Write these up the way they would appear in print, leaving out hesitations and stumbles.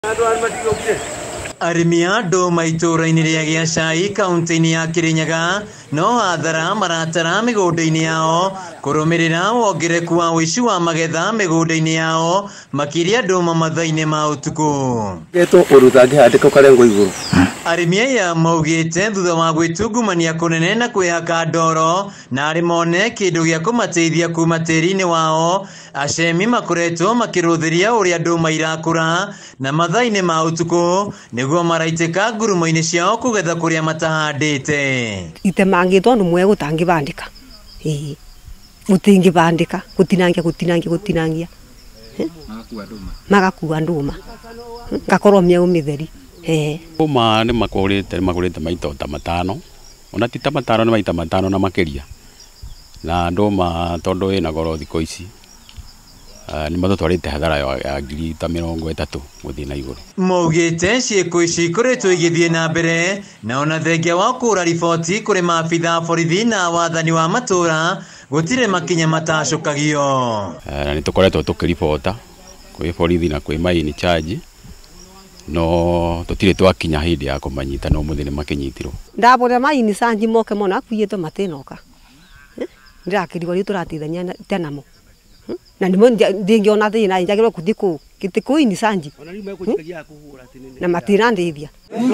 Arĩmi ndũma itũũra-inĩ rĩa Gĩacai kaunti-inĩ ya Kirinyaga no hathara maratara mĩgũnda-inĩ yao kũrũmĩrĩra wongereku wa ũici wa magetha mĩgũnda-inĩ yao makĩria ndũma mathaa-inĩ ma ũtukũ. Arĩmi aya maugĩte thutha wa gwĩtungumania kũnene na kwĩhaka ndoro na arĩ mone kĩndũ gĩa kũmateithia kuma tĩri-inĩ wao, acemi makoretwo makĩrũthĩria ũrĩa ndũma irakũra na mathaa-inĩ ma ũtukũ nĩguo maraitĩka ngurumo-inĩ ciao kũgetha kũrĩa matahandĩte. Itemangĩtwo nĩ mwe gũtangĩbandĩka. Gũtingĩbandĩka, gũtinangia. Magakua ndũma. Ngakorwo mĩau mĩtheri. Ndũma nĩ magũrĩte maita ta matano. Ona ti ta matano nĩ maita matano na makĩria. Na ndũma tondũ ĩna goro thikũ ici. Nĩ matũtwarĩte hathara ya ngiri ta 30 gũthiĩ na igũrũ. Maugĩte ciĩko ici ikoretwo igĩthiĩ na mbere na ona thengia wa kũra riboti kũrĩ maabitha borithi na wathani wa matũra gũtirĩ makinya matacũkagio. Na nĩ tũkoretwo tũkĩribota kwĩ borithi na kwĩ mai in charge no tũtirĩ twakinya hĩndĩ ya kũmanyita no mũthĩ nĩ makĩnyitirwo. Ndabore mai in charge moke mona akuĩte matĩnoka. Ndirakĩrigwo rĩu tũratithania tenamo. Na ndingĩona thĩna njagĩrĩirwo gũthiĩ kũu gĩtĩkũ in charge na matirandĩithia.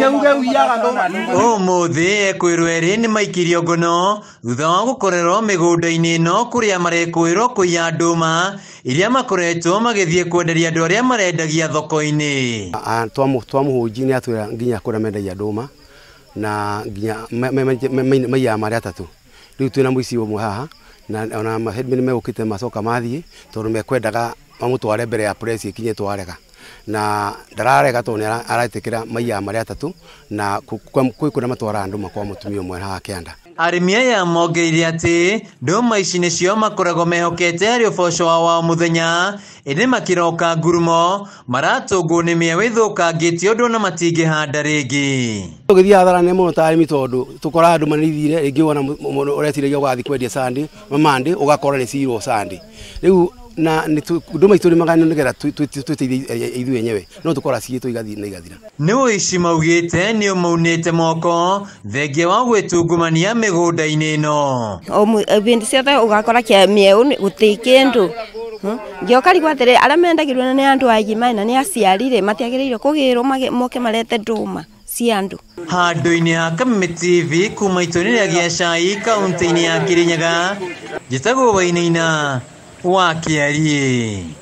Ũmũthĩ ekwĩrwo erĩ nĩ maikirio ngono thutha wa gũkorerwo mĩgũnda-inĩ ĩno kũrĩa marekwĩrwo kũiya ndũma iria makoretwo magĩthiĩ kwenderia andũ arĩa marendagia thoko-inĩ. Twamũhũnji nĩ atwĩra nginya kũrĩa mendagia ndũma na nginya maiya marĩa atatũ. Rĩu twĩna mũici ũmwe haha na ona mahedmen megũkĩte macoka mathiĩ tondũ mekwendaga mamũtware mbere ya press ikinye twarega na ndararega tondũ nĩ aretĩkĩra maiya marĩa atatũ na kwĩkũrĩa matwara ndũma kwa mũtumia ũmwe haha kĩanda. Arĩmi aya mongereire atĩ ndũma ici nĩcio makoragwo mehokete harĩ ũboco wao wa mũthenya, ĩndĩ makĩroka ngurumo maratũngwo nĩ mĩeũ ĩthũkangĩtio ũndũ ona matingĩhanda rĩngĩ. Tũgĩthiĩ hathara nĩ mũno ta arĩmi tondũ tũkoraga ndũma nĩ ithire, rĩngĩ wona ũreciragia ũgathiĩ kwendia Sunday, Monday ũgakora nĩ cirwo Sunday. Rĩu na ndũma itũ nĩ magana nĩgetha twĩteithie ithuĩ enyewe no tũkora cigĩtwo igathiĩ na igathira. Nĩ ũici maugĩte nĩ ũmaunĩte moko thengia wa gwĩtungumania mĩgũnda-inĩ ĩno. Bĩndĩ ciothe ũgakora kĩa mĩeũ gũtirĩ kĩndũ. Ngĩoka rigwo atĩrĩ arĩa mendagĩrwo nĩ andũ agima na nĩ aciarire matiagĩrĩirwo kũgĩrwo moke marete ndũma cia andũ. Handũ-inĩ ha Kameme TV kuma itũũra rĩa Gĩacai kaunti-inĩ ya Kirinyaga, njĩtagwo Wainaina wa Kĩarie.